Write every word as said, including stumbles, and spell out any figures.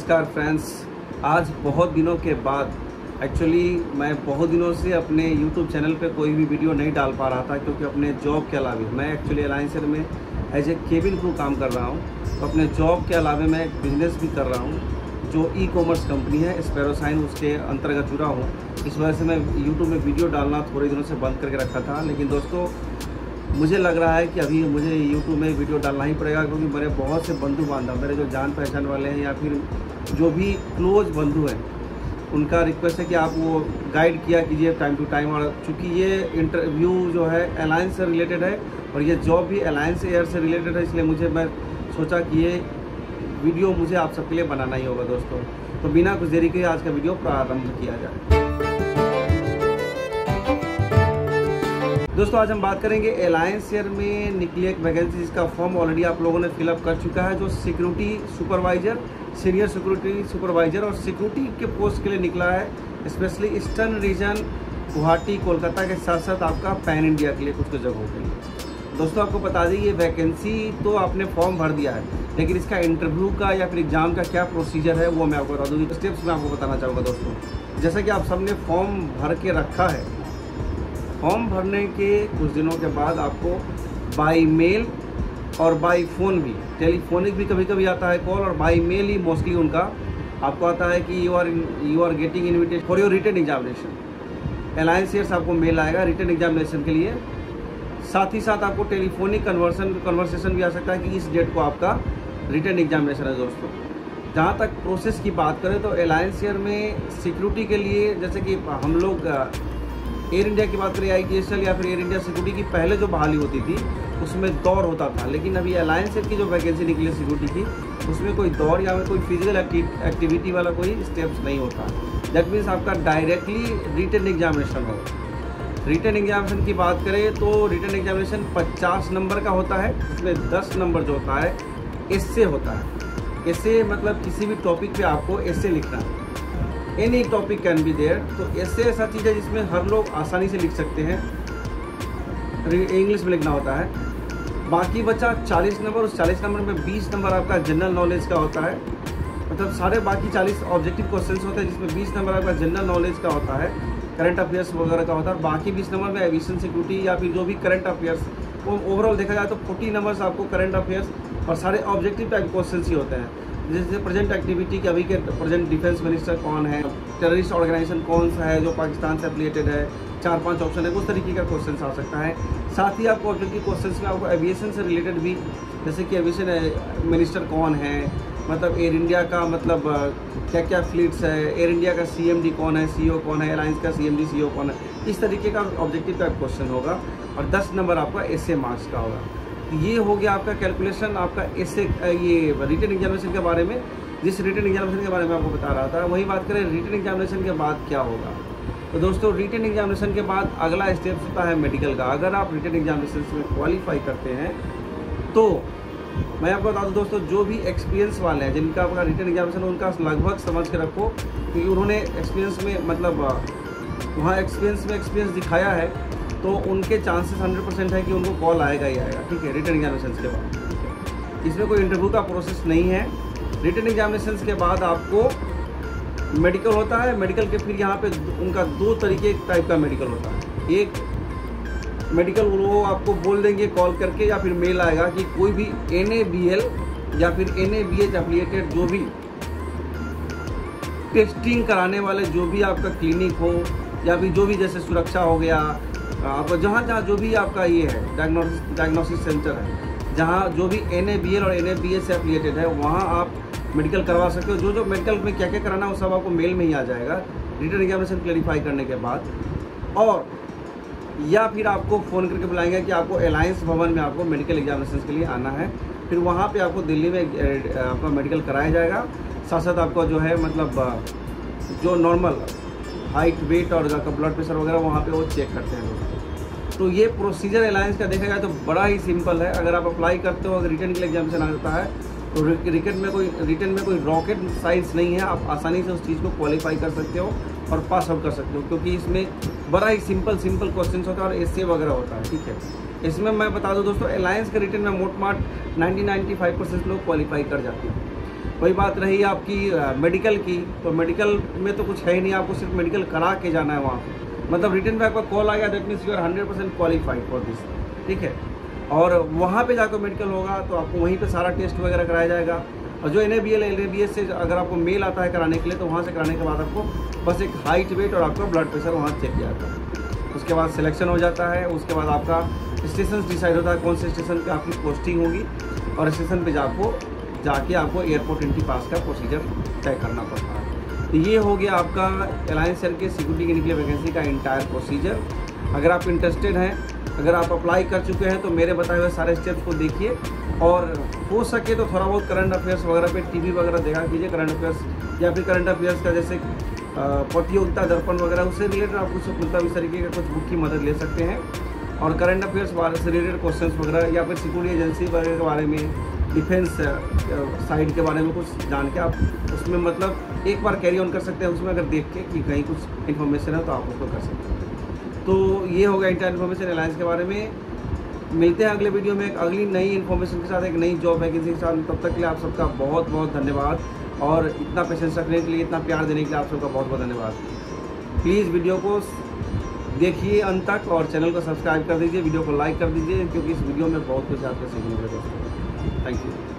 नमस्कार फ्रेंड्स, आज बहुत दिनों के बाद एक्चुअली मैं बहुत दिनों से अपने यूट्यूब चैनल पे कोई भी वीडियो नहीं डाल पा रहा था क्योंकि अपने जॉब के अलावा मैं एक्चुअली एलायंसर में एज ए केबिन क्रू काम कर रहा हूँ। तो अपने जॉब के अलावा मैं एक बिज़नेस भी कर रहा हूँ जो ई कॉमर्स कंपनी है स्पैरोसाइन, उसके अंतर्गत जुड़ा हूँ। इस वजह से मैं यूट्यूब में वीडियो डालना थोड़े दिनों से बंद करके रखा था, लेकिन दोस्तों मुझे लग रहा है कि अभी मुझे यूट्यूब में वीडियो डालना ही पड़ेगा क्योंकि मेरे बहुत से बंधु बांधव, मेरे जो जान पहचान वाले हैं या फिर जो भी क्लोज बंधु हैं, उनका रिक्वेस्ट है कि आप वो गाइड किया कीजिए टाइम टू टाइम। और चूँकि ये इंटरव्यू जो है अलायंस से रिलेटेड है और ये जॉब भी अलायंस एयर से रिलेटेड है, इसलिए मुझे मैं सोचा कि ये वीडियो मुझे आप सबके लिए बनाना ही होगा दोस्तों। तो बिना कुछ देरी के आज का वीडियो प्रारंभ किया जाए। दोस्तों आज हम बात करेंगे अलायंस एयर में निकली एक वैकेंसी जिसका फॉर्म ऑलरेडी आप लोगों ने फिलअप कर चुका है, जो security supervisor, senior security supervisor और सिक्योरिटी के पोस्ट के लिए निकला है। Specially eastern region, Guwahati, Kolkata के साथ साथ आपका पैन इंडिया के लिए कुछ कुछ जगहों के लिए। दोस्तों आपको बता दें ये वैकेंसी तो आपने फॉर्म भर दिया है, लेकिन इसका इंटरव्यू का या फिर एग्ज़ाम का क्या प्रोसीजर है वो मैं आपको बता दूँगी। स्टेप्स मैं आपको बताना चाहूँगा दोस्तों। जैसा कि आप सबने फॉर्म भर के रखा है, फॉर्म भरने के कुछ दिनों के बाद आपको बाई मेल और बाई फ़ोन भी, टेलीफोनिक भी कभी कभी आता है कॉल, और बाई मेल ही मोस्टली उनका आपको आता है कि you are you are getting invitation for your written examination. Alliance Air से आपको मेल आएगा रिटन एग्जामिनेशन के लिए। साथ ही साथ आपको टेलीफोनिक कन्वर्सन कन्वर्सेशन भी आ सकता है कि इस डेट को आपका रिटन एग्जामिनेशन है दोस्तों। जहाँ तक प्रोसेस की बात करें तो अलायंस एयर में सिक्योरिटी के लिए, जैसे कि हम लोग एयर इंडिया की बात करें, आई टी एस एल या फिर एयर इंडिया सिक्योरिटी की पहले जो बहाली होती थी उसमें दौर होता था, लेकिन अभी अलायंस एयर की जो वैकेंसी निकली है सिक्योरिटी की, उसमें कोई दौर या कोई फिजिकल एक्टिविटी वाला कोई स्टेप्स नहीं होता। दैट मीन्स आपका डायरेक्टली रिटन एग्जामिनेशन हो। रिटन एग्जामिनेशन की बात करें तो रिटन एग्जामिनेशन पचास नंबर का होता है, उसमें दस नंबर जो होता है एस्से होता है। एस्से मतलब किसी भी टॉपिक पे आपको एस्से लिखना है, any topic can be there. तो एस्से ऐसा चीज़ है जिसमें हर लोग आसानी से लिख सकते हैं, इंग्लिश में लिखना होता है। बाकी बचा चालीस नंबर, उस चालीस नंबर में बीस नंबर आपका जनरल नॉलेज का होता है, मतलब सारे बाकी चालीस ऑब्जेक्टिव क्वेश्चंस होते हैं जिसमें बीस नंबर आपका जनरल नॉलेज का होता है, करंट अफेयर्स वगैरह का होता है, और बाकी बीस नंबर में एविएशन सिक्योरिटी या फिर जो भी करंट अफेयर्स, वो ओवरऑल देखा जाए तो फोर्टी नंबर्स आपको करंट अफेयर्स और सारे ऑब्जेक्टिव टाइप क्वेश्चन ही होते हैं। जैसे प्रेजेंट एक्टिविटी के अभी के प्रेजेंट डिफेंस मिनिस्टर कौन है, टेररिस्ट ऑर्गेनाइजेशन कौन सा है जो पाकिस्तान से एफिलिएटेड है, चार पांच ऑप्शन है, उस तरीके का क्वेश्चन आ सकता है। साथ ही आपको ऑब्जेक्टिव क्वेश्चंस में आपको एविएशन से रिलेटेड भी, जैसे कि एविएशन मिनिस्टर कौन है, मतलब एयर इंडिया का मतलब क्या क्या फ्लीट्स है, एयर इंडिया का सीएमडी कौन है, सीईओ कौन है, अलायंस का सीएमडी सीईओ कौन है, इस तरीके का ऑब्जेक्टिव टाइप क्वेश्चन होगा। और दस नंबर आपका एसए मार्क्स का होगा। ये हो गया आपका कैलकुलेशन आपका एसए, ये रिटन एग्जामिनेशन के बारे में, जिस रिटन एग्जामिनेशन के बारे में आपको बता रहा था। वही बात करें रिटन एग्जामिनेशन के बाद क्या होगा, तो दोस्तों रिटन एग्जामिनेशन के बाद अगला स्टेप होता है मेडिकल का। अगर आप रिटन एग्जामिनेशन में क्वालिफाई करते हैं तो मैं आपको बता दूं दोस्तों, जो भी एक्सपीरियंस वाले हैं जिनका आपका रिटन एग्जामिनेशन, उनका लगभग समझ के रखो क्योंकि उन्होंने एक्सपीरियंस में मतलब वहाँ एक्सपीरियंस में एक्सपीरियंस दिखाया है, तो उनके चांसेस हंड्रेड परसेंट है कि उनको कॉल आएगा ही आएगा। ठीक है, रिटन एग्जामिनेशन के बाद इसमें कोई इंटरव्यू का प्रोसेस नहीं है। रिटन एग्जामिनेशन के बाद आपको मेडिकल होता है। मेडिकल के फिर यहाँ पे उनका दो तरीके टाइप का मेडिकल होता है। एक मेडिकल वो आपको बोल देंगे कॉल करके या फिर मेल आएगा कि कोई भी एन ए बी एल या फिर N A B H affiliated जो भी टेस्टिंग कराने वाले जो भी आपका क्लिनिक हो या फिर जो भी जैसे सुरक्षा हो गया, आप जहाँ जहाँ जो भी आपका ये है डायग्नोसिस डायग्नोसिस सेंटर है, जहाँ जो भी एन ए बी एल और एन ए बी एच से एफिलिएटेड है, वहाँ आप मेडिकल करवा सकते हो। जो जो मेडिकल में क्या क्या कराना है वो सब आपको मेल में ही आ जाएगा रिटन एग्जामिनेशन क्लैरिफाई करने के बाद। और या फिर आपको फ़ोन करके बुलाएंगे कि आपको अलायंस भवन में आपको मेडिकल एग्जामिनेशन के लिए आना है। फिर वहाँ पे आपको दिल्ली में आपका मेडिकल कराया जाएगा। साथ साथ आपका जो है मतलब जो नॉर्मल हाइट, वेट और ब्लड प्रेशर वगैरह वहाँ पे वो चेक करते हैं लोग। तो ये प्रोसीजर अलायंस का देखा जाए तो बड़ा ही सिंपल है। अगर आप अप्लाई करते हो, अगर रिटन के लिए एग्जामिनेशन आ जाता है तो रिटन में कोई रिटन में कोई रॉकेट साइंस नहीं है। आप आसानी से उस चीज़ को क्वालिफाई कर सकते हो और पास आउट कर सकते हो, क्योंकि इसमें बड़ा ही सिंपल सिंपल क्वेश्चन होता है और एस्से वगैरह होता है। ठीक है, इसमें मैं बता दूं दोस्तों, अलायंस के रिटन में मोट माट नाइन्टी नाइन्टी फाइव परसेंट लोग क्वालिफाई कर जाते हैं। वही बात रही आपकी मेडिकल की, तो मेडिकल में तो कुछ है ही नहीं, आपको सिर्फ मेडिकल करा के जाना है वहाँ। मतलब रिटर्न में आपका कॉल आ गया, that means you are hundred percent qualified for this, ठीक है। और वहाँ पे जाकर मेडिकल होगा तो आपको वहीं पे सारा टेस्ट वगैरह कराया जाएगा। और जो N A B L L A B S से अगर आपको मेल आता है कराने के लिए, तो वहाँ से कराने के बाद आपको बस एक हाइट, वेट और आपका ब्लड प्रेशर वहाँ चेक किया जाता है। उसके बाद सिलेक्शन हो जाता है। उसके बाद आपका स्टेशन डिसाइड होता है कौन से स्टेशन पे आपकी पोस्टिंग होगी, और स्टेशन पे जाको जाके आपको एयरपोर्ट एंट्री पास का प्रोसीजर तय करना पड़ता है। तो ये हो गया आपका अलायंस एयर के सिक्योरिटी के निकले वैकेंसी का इंटायर प्रोसीजर। अगर आप इंटरेस्टेड हैं, अगर आप अप्लाई कर चुके हैं, तो मेरे बताए हुए सारे स्टेप्स को देखिए, और हो सके तो थोड़ा बहुत करंट अफेयर्स वगैरह पे टीवी वगैरह देखा कीजिए। करंट अफेयर्स या फिर करंट अफेयर्स का जैसे प्रतियोगिता दर्पण वगैरह, उससे रिलेटेड आप कुछ मतलब इस तरीके का कुछ बुक की मदद ले सकते हैं। और करंट अफेयर्स बारे से रिलेटेड क्वेश्चंस वगैरह, या फिर सिक्योरिटी एजेंसी वगैरह के बारे में, डिफेंस साइड के बारे में कुछ जान के आप उसमें मतलब एक बार कैरी ऑन कर सकते हैं। उसमें अगर देख के कि कहीं कुछ इन्फॉर्मेशन है तो आप उसको कर सकते हैं। तो ये होगा इंटर इन्फॉर्मेशन अलायंस के बारे में। मिलते हैं अगले वीडियो में एक अगली नई इन्फॉर्मेशन के साथ, एक नई जॉब वैकेंसी के साथ। तब तक के लिए आप सबका बहुत बहुत धन्यवाद, और इतना पेशेंस रखने के लिए, इतना प्यार देने के लिए आप सबका बहुत बहुत धन्यवाद। प्लीज़ वीडियो को देखिए अंत तक, और चैनल को सब्सक्राइब कर दीजिए, वीडियो को लाइक कर दीजिए, क्योंकि इस वीडियो में बहुत कुछ आपको सीखने को मिलेगा दोस्तों। Thank you.